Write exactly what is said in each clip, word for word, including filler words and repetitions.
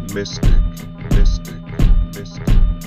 mystic, mystic, mystic.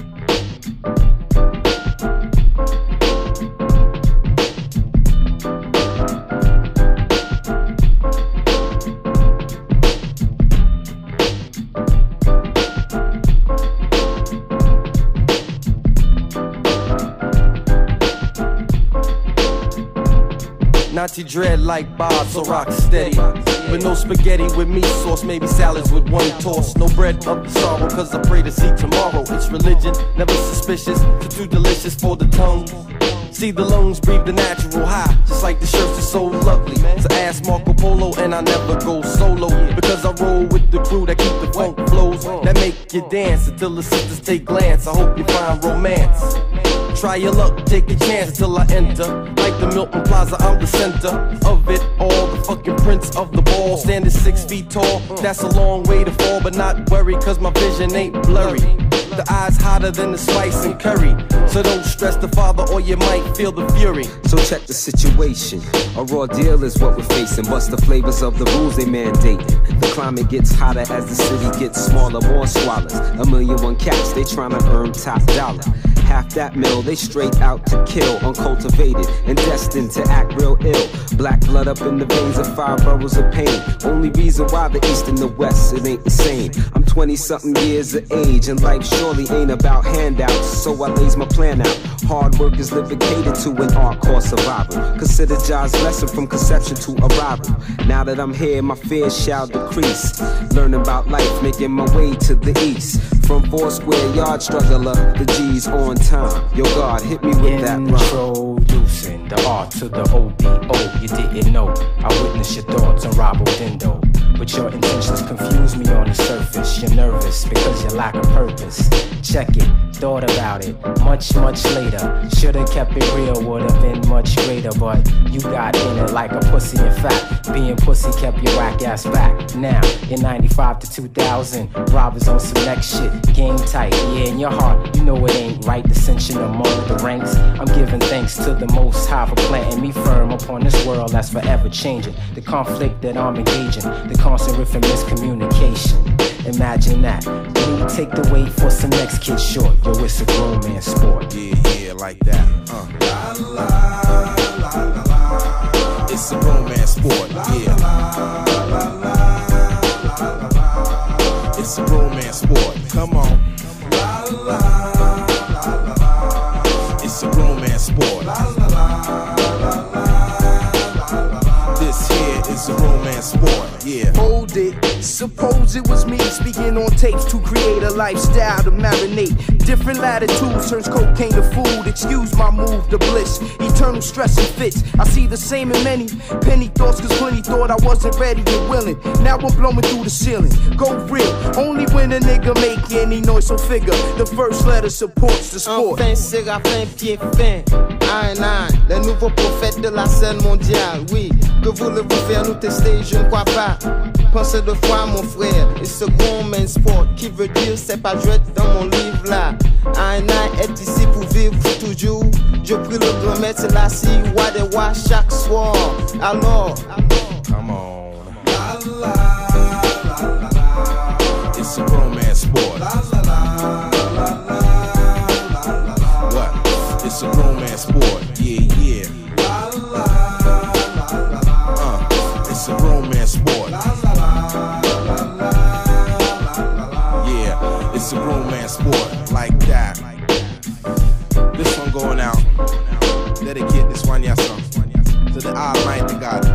Nazi dread like Bob, so rock steady. With no spaghetti with meat sauce, maybe salads with one toss. No bread of the sorrow, cause I pray to see tomorrow. It's religion, never suspicious, too, too delicious for the tongue. See the lungs breathe the natural high, just like the shirts are so lovely. So ask Marco Polo and I never go solo, because I roll with the crew that keep the funk flows, that make you dance until the sisters take glance. I hope you find romance. Try your luck, take a chance until I enter. Like the Milton Plaza, I'm the center of it all. The fucking prince of the ball, standing six feet tall. That's a long way to fall, but not worry, cause my vision ain't blurry. The eyes hotter than the spice and curry, so don't stress the father or you might feel the fury. So check the situation, a raw deal is what we're facing. Bust the flavors of the rules they mandating. The climate gets hotter as the city gets smaller. More swallows, a million one cats, they tryna earn top dollar. Half that mill, they straight out to kill, uncultivated and destined to act real ill. Black blood up in the veins of five boroughs of pain. Only reason why the East and the West, it ain't the same. I'm twenty something years of age, and life surely ain't about handouts, so I lays my plan out. Hard work is living catered to an art called survival. Consider God's lesson from conception to arrival. Now that I'm here, my fears shall decrease. Learning about life, making my way to the east. From four square yard struggler, the G's on time. Yo God, hit me with that rhyme. Introducing the art to the O B O. You didn't know, I witnessed your thoughts on Robo Dindo. But your intentions confuse me on the surface. You're nervous because you lack a purpose. Check it, thought about it much, much later. Should've kept it real, would've been much greater. But you got in it like a pussy. In fact, being pussy kept your whack ass back. Now, in ninety-five to two thousand, robbers on some next shit. Game tight, yeah, in your heart, you know it ain't right. Dissension among the ranks. I'm giving thanks to the Most High for planting me firm upon this world that's forever changing. The conflict that I'm engaging, the constant riff and miscommunication. Imagine that. When you take the weight for some next kid short, yo, it's a grown man sport. Yeah, yeah, like that. Uh. La, la, la, la, la. It's a grown man sport. Yeah. La, la, la, la, la. It's a grown man sport. Come on. La, la, la, la. It's a grown man sport. La, la, la, la, la. This here is a grown man sport. Yeah. Hold it. Suppose it was me speaking on tapes to create a lifestyle to marinate. Different latitudes turns cocaine to food. Excuse my move to bliss. Eternal stress and fits. I see the same in many penny thoughts, cause plenty thought I wasn't ready and willing. Now I'm blowing through the ceiling. Go real. Only when a nigga make any noise, so figure the first letter supports the sport. Enfin, Séraphin, pied fin. Un, un, le nouveau prophète de la scène mondiale. Oui, que voulez-vous faire nous tester? Je ne crois pas. Pensez deux fois mon frère, et ce grown man sport qui veut dire c'est pas jouet dans mon livre là. Un an est ici pour vivre toujours. Je prie le grand maître là si wa de wa chaque soir. Alors, come on. La la la la la. It's a grown man sport. La la la la la la la. What? It's a grown man sport. Yeah, yeah. La la la la la. Uh, it's a grown man sport. It's a grown man sport, like that. This one going out. Dedicate this one, yes, sir. To the Almighty God.